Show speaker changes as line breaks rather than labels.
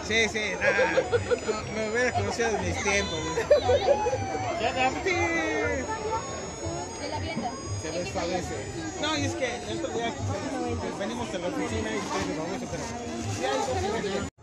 Sí, sí, no, me hubiera conocido en mis tiempos. Ya, sí.
De la vienda.
Se desfavece. No, y es que el otro día venimos a la oficina y estoy de baboso, pero ya,